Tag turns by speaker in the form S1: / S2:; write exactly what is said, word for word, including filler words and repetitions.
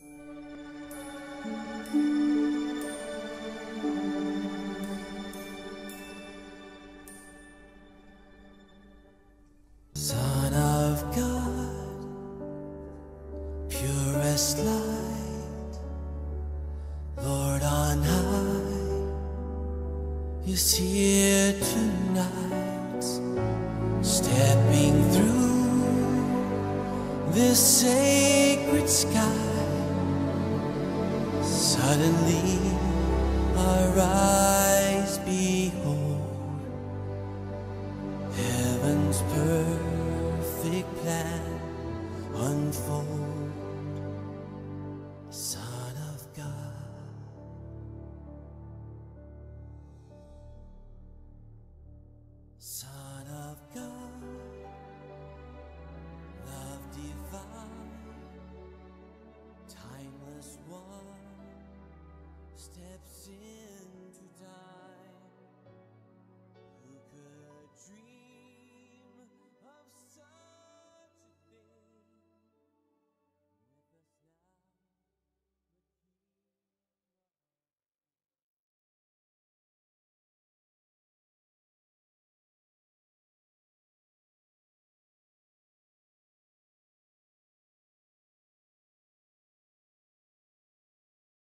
S1: Son of God, purest light, Lord on high, is here tonight, stepping through this sacred sky. Suddenly our eyes behold heaven's perfect plan unfold. Son of God, Son of God, love divine, timeless one, steps in to die.